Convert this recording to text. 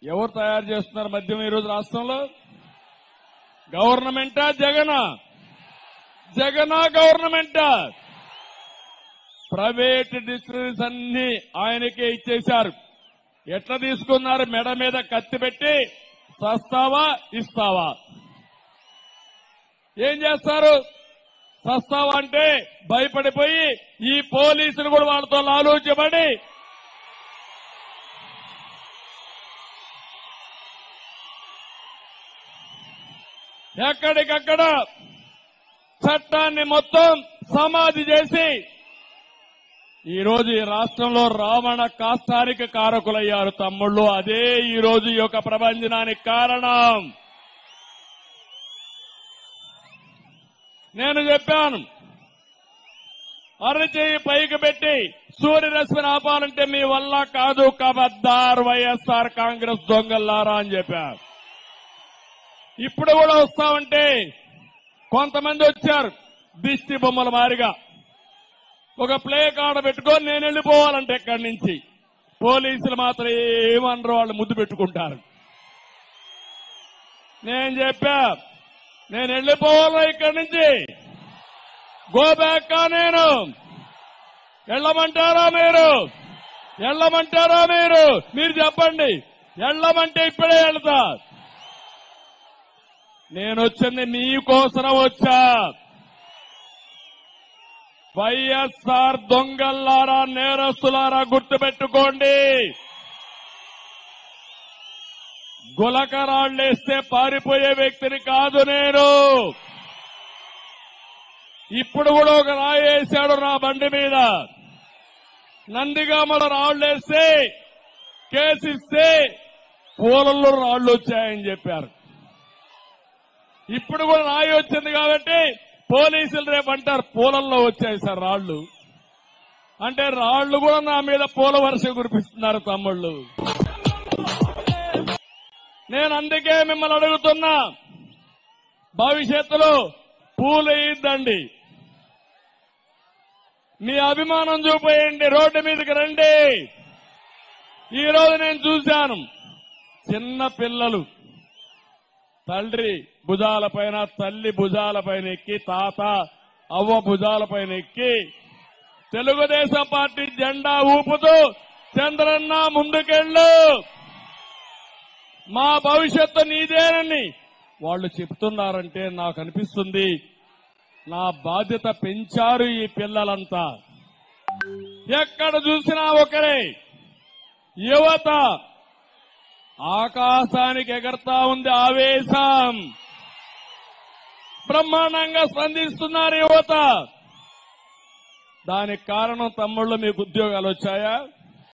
ఎవరు తయారు చేస్తున్నారు మద్యం ఈరోజు రాష్ట్రంలో? గవర్నమెంటా జగనా? జగనా గవర్నమెంటా? ప్రైవేట్ డిస్ట్రిబ్యూటర్స్ అన్ని ఆయనకే ఇచ్చేశారు. ఎట్లా తీసుకున్నారు? మెడ మీద కత్తి పెట్టి సస్తావా ఇస్తావా? ఏం చేస్తారు? సస్తావా అంటే భయపడిపోయి ఈ పోలీసులు కూడా వాళ్ళతో ఆలోచించబడి ఎక్కడికక్కడ చట్టాన్ని మొత్తం సమాధి చేసి ఈరోజు ఈ రాష్ట్రంలో రావణ కాష్టానికి కారకులయ్యారు తమ్ముళ్ళు. అదే ఈరోజు ఈ యొక్క ప్రభంజనానికి కారణం. నేను చెప్పాను, అరచేయి పైకి పెట్టి సూర్యరశ్మిని ఆపాలంటే మీ వల్ల కాదు, కబద్దార్ వైఎస్ఆర్ కాంగ్రెస్ దొంగల్లారా అని చెప్పారు. ఇప్పుడు కూడా వస్తామంటే కొంతమంది వచ్చారు దిష్టి బొమ్మల మారిగా. ఒక ప్లే కార్డు పెట్టుకొని నేను వెళ్ళిపోవాలంటే ఇక్కడి నుంచి పోలీసులు మాత్రం ఏమనరు, వాళ్ళు ముద్దు పెట్టుకుంటారు. నేను చెప్పా, నేను వెళ్ళిపోవాలా ఇక్కడి నుంచి? గో బ్యాక్ కా? నేను వెళ్ళమంటారా మీరు? వెళ్ళమంటారా మీరు? మీరు చెప్పండి. వెళ్ళమంటే ఇప్పుడే వెళ్తా. నేను వచ్చింది మీకోసం వచ్చా. వైఎస్ఆర్ దొంగల్లారా, నేరస్తులారా గుర్తుపెట్టుకోండి. గులకరాళ్లేస్తే పారిపోయే వ్యక్తిని కాదు నేను. ఇప్పుడు కూడా ఒక రాయి వేశాడు నా బండి మీద. నందిగామలో రాళ్లేస్తే కేసిస్తే పూలల్లో రాళ్లు వచ్చాయని చెప్పారు. ఇప్పుడు కూడా రాయి వచ్చింది కాబట్టి పోలీసులు రేపు అంటారు పూలల్లో వచ్చాయి సార్ రాళ్లు. అంటే రాళ్లు కూడా నా మీద పూల వర్షం కురిపిస్తున్నారు తమ్ముళ్ళు. నేను అందుకే మిమ్మల్ని అడుగుతున్నా, భవిష్యత్తులో పూలు వేయద్దండి, మీ అభిమానం చూపేయండి, రోడ్డు మీదకి రండి. ఈ రోజు నేను చూశాను చిన్న పిల్లలు తండ్రి భుజాలపైన, తల్లి భుజాలపైన ఎక్కి, తాత అవ్వ భుజాలపైన ఎక్కి తెలుగుదేశం పార్టీ జెండా ఊపుతూ చంద్రన్న ముందుకెళ్ళు, మా భవిష్యత్తు నీదేనని వాళ్ళు చెప్తున్నారంటే నాకు అనిపిస్తుంది నా బాధ్యత పెంచారు ఈ పిల్లలంతా. ఎక్కడ చూసినా ఒకరే యువత ఆకాశానికి ఎగరతా ఉంది ఆవేశం. బ్రహ్మాండంగా స్పందిస్తున్నారు యువత. దానికి కారణం తమ్ముళ్ళు మీకు ఉద్యోగాలు వచ్చాయా?